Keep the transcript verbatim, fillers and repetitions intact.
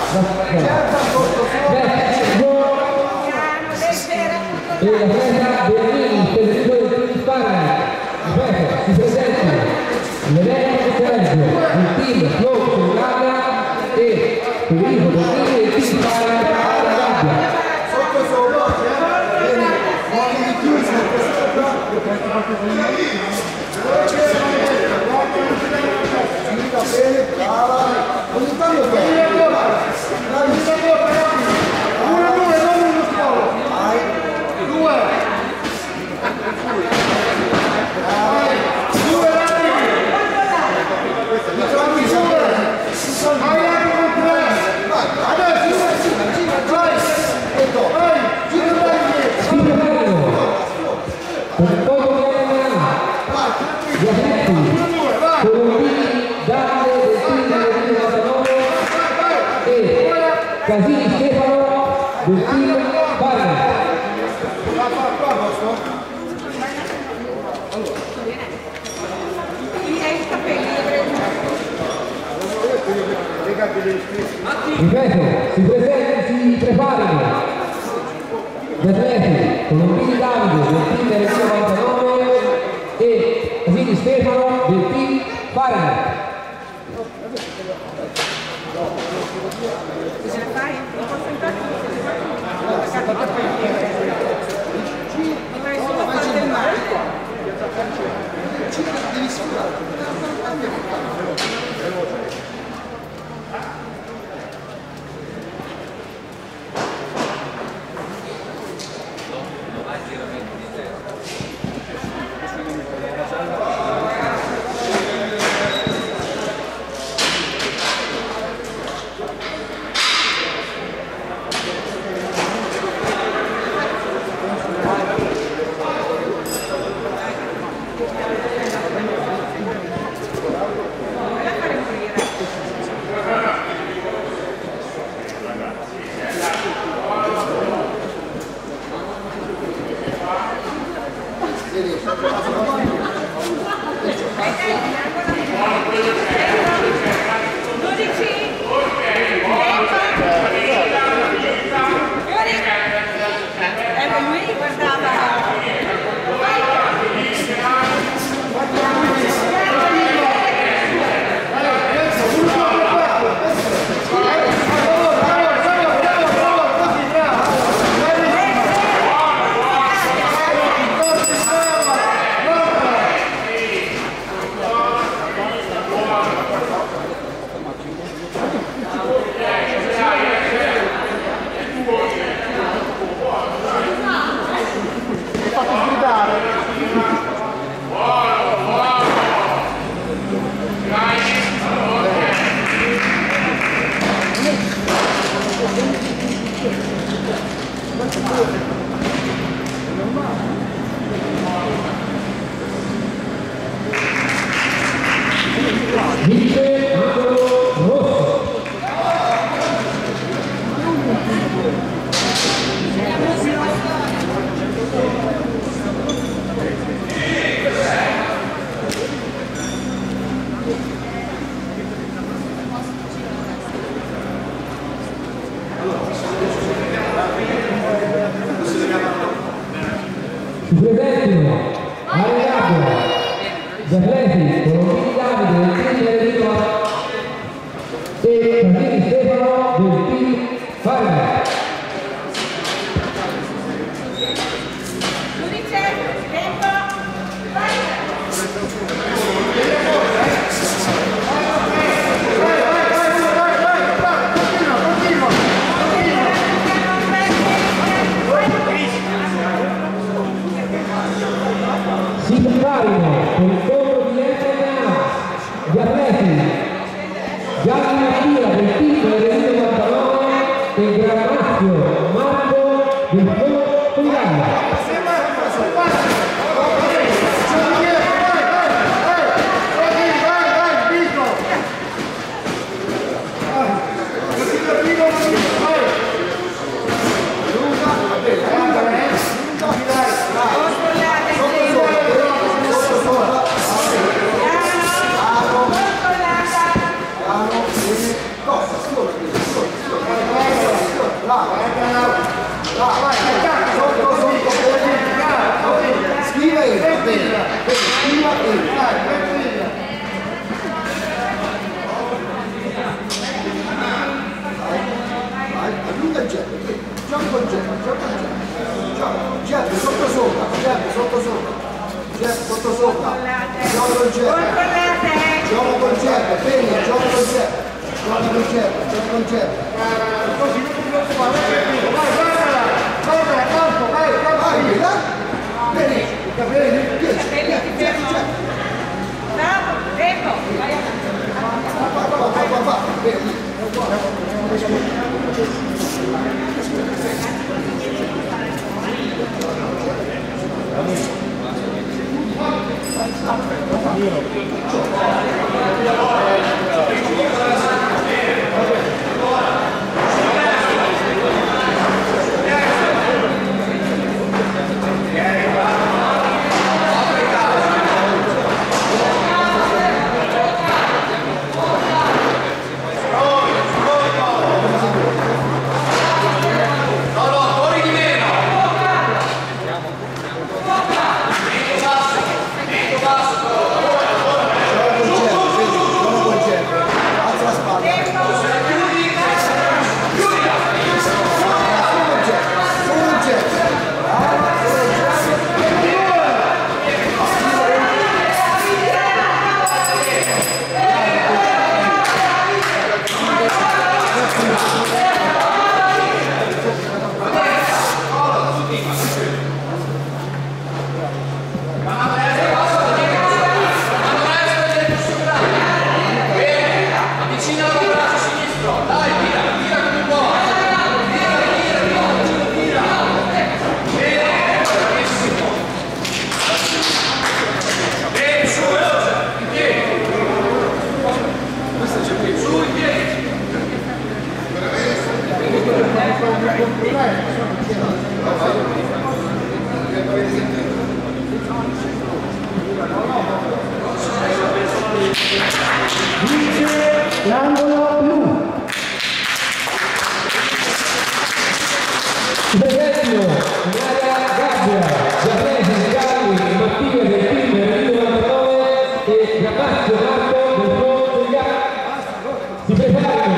E la presa Bernini per il suo team partner. Ripeto, si presenta l'elenco Sergio, il team Flow Sulgabia e Federico Bernini e il team partner alla gabbia. Sotto sopra, vieni, muovi di più, sotto sopra. Gira bene, brava. Ogni tanto bene. Uno, due, non uno solo. Vai. Due. Vai. Due, vai. Facciamo i due. Vai anche con tre. Vai. Adesso, gira, gira, vai. Vai. Gira bene. Per poco viene Giacetti, Colombini, Davide, del team del novantanove e Casini Stefano del team Partner. Ripeto, si presenti, si preparino gli atleti Colombini Davide del team del novantanove e Casini Stefano del team Partner. Ce la fai? Non posso entrare? Vorrei solo fare del male. Devi sfidare. Vince Angelo Rosso. Si presentino alla gabbia gli atleti Colombini Davide del team Enrico e Casini Stefano del team Partner. Giudice, tempo, vai! Si preparino per il conto di M M A gli atleti Gianni Mattia del team del novantanove e Granazio Marco del Flow Sulgabia. Sotto sopra. vai, attacca, sotto, sotto, schiva e va bene, schiva e vai, tranquilla. Vai, allunga il getto, gioca col getto, gioca il getto, getto sotto sopra, getto sotto sopra, getto sotto sopra, gioca col getto, gioca col getto, bene, gioca col getto, gioca col getto, gioca col getto. Così non ti preoccupare, vai, guardala, guardala, campo, vai, vai, là, bene, bene, piace, piace, piace. Bravo, ecco, vai a... Va, va, va, va, va, bene. L'angolo blu. Presentio Maria Gabbia, Giappese Galli, Mattia del team del novantanove e Gabazio Marco del Fronte. Si prepara